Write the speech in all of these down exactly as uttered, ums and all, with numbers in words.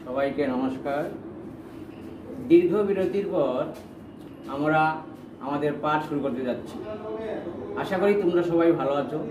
সবাইকে নমস্কার। দীর্ঘ বিরতির পর আমরা আমাদের পাঠ শুরু করতে যাচ্ছি। আশা করি তোমরা সবাই ভালো আছো।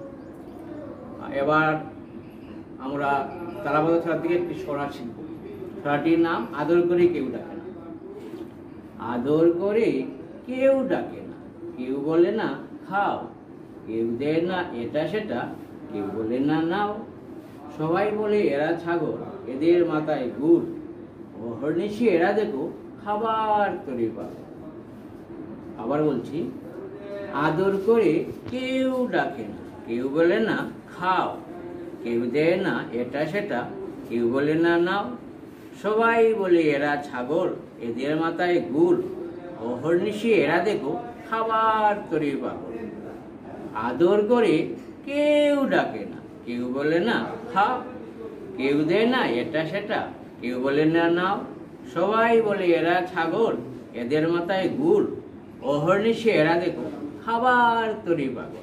এবার আমরা তারাপদ ছড়া থেকে একটি ছড়া শিখব। ছড়াটির নাম আদর করে কেউ ডাকে না। আদর করে কেউ ডাকে না, কেউ বলে না খাও, কেউ দেয় না এটা সেটা, কেউ বলে না নাও। সবাই বলে এরা ছাগল, এদের মাথায় গুড়, অহর্নিশি এরা দেখো খাবার তৈরি পাবে। আবার বলছি, আদর করে কেউ ডাকে না, কেউ বলে না খাও, কেউ দেয় না এটা সেটা, কেউ বলে না নাও। সবাই বলে এরা ছাগল, এদের মাথায় গুড়, অহর্নিশি এরা দেখো খাবার তৈরি পাবে। আদর করে কেউ ডাকে না, কেউ বলে না খাও, কেউ দেয় না এটা সেটা, কেউ বলে না নাও। সবাই বলে এরা ছাগল, এদের মাথায় গুড়, অহর্নিশি এরা দেখো খাবার তৈরি পাবে।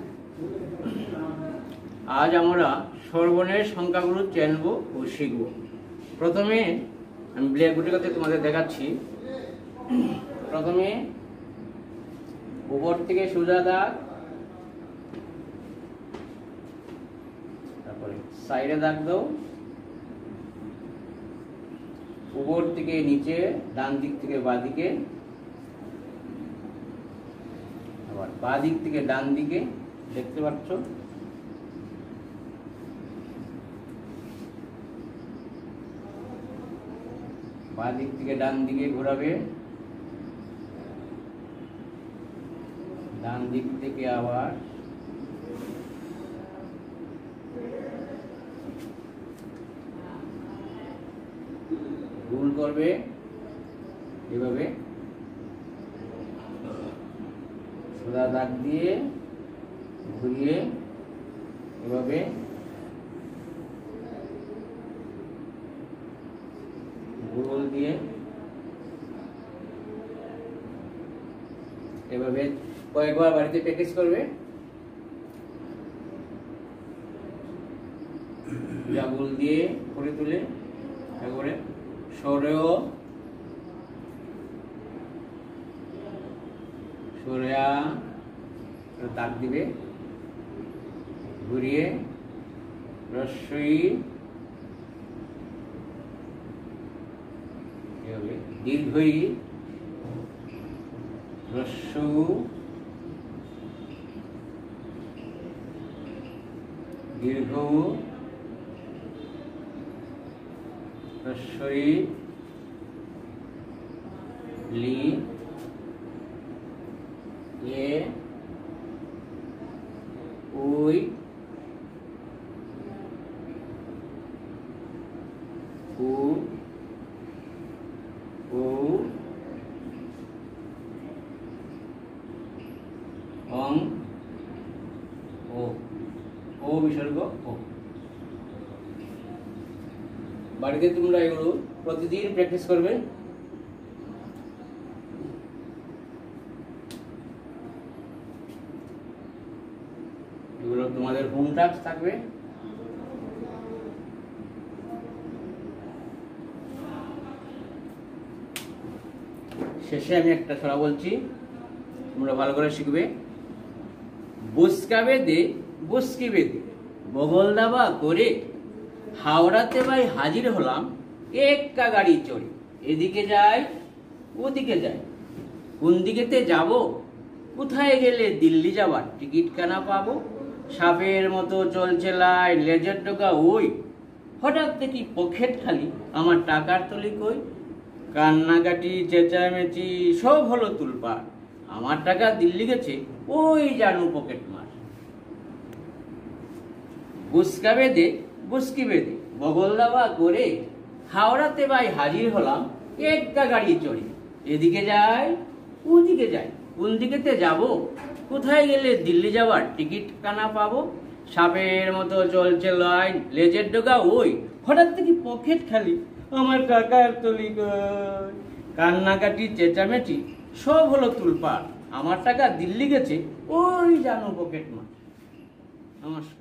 আজ আমরা স্বরবর্ণের সংখ্যাগুলো জানব ও শিখব। প্রথমে আমি ব্ল্যাকবোর্ডের কাছে তোমাদের দেখাচ্ছি। প্রথমে উপর থেকে সোজা দাগ, তারপরে সাইডে দাগ দাও, উপর থেকে নিচে, ডান দিক থেকে বাঁ দিকে, আবার বাঁ দিক থেকে ডান দিকে, দেখতে পাচ্ছ। বাঁ দিক থেকে ডান দিকে ঘোরাবে, ডান দিক থেকে আবার গোল করবে, এভাবে সোজা দাগ দিয়ে ঘুরিয়ে এভাবে গোল দিয়ে এভাবে কয়েকবার বাড়িতে প্র্যাকটিস করবে। গোল দিয়ে করে তুলে একবারে সরেও সরেয়া দাগ দিবে, ঘুরিয়ে রস্যই দীর্ঘই রস্যু দীর্ঘ রস্যই লি এ ওই উ ও অং ও ও বিসর্গ ও। বাড়িতে তোমরা এগুলো প্রতিদিন প্র্যাকটিস করবে। এগুলো তোমাদের হোম টাস্ক থাকবে। শেষে আমি একটা ছড়া বলছি, তোমরা ভালো করে শিখবে। বুসকা বেদে বুসকি বেদে বগল দাবা করে হাওড়াতে ভাই হাজির হলাম একা গাড়ি চড়ে। এদিকে যাই ওদিকে যাই, কোন দিকেতে যাব, কোথায় গেলে দিল্লি যাবার টিকিট কেনা পাবো। সাপের মতো চলছে লাইন, লেজের টোকা ওই, হঠাৎ দেখি পকেট খালি, আমার টাকার তলি কই। কান্নাকাটি চেঁচামেচি সব হলো তুলপাড়, আমার টাকা দিল্লি গেছে ওই জানু পকেট মার। বুসকা বেদে বুসকি বেদে বগল দাবা করে হাওড়াতে ভাই হাজির হলাম একা গাড়ি চড়ে। এদিকে যাই ওদিকে যাই, কোন দিকেতে যাব, কোথায় গেলে দিল্লি যাবার টিকিট কানা পাবো। সাপের মতো চলছে লাইন, লেজের ডোকা ওই, হঠাৎ দেখি পকেট খালি, আমার টাকার তলি কই। কান্নাকাটি চেঁচামেচি সব হলো তুলপাড়, আমার টাকা দিল্লি গেছে ওই জানো পকেট মার। নমস্কার।